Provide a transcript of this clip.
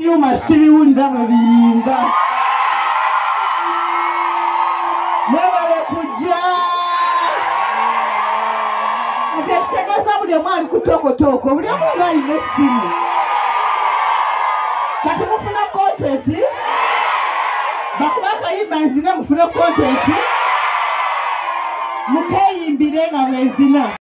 byuma sibiwulira bwe biyimba mwebale kujja ate ekitegeeza buli omu ali ku tookotoko buli omu ng'alina essimu kati mufuna kontenti bakuba akayimba nzine mufune kontenti mukeeyimbire nga bwezina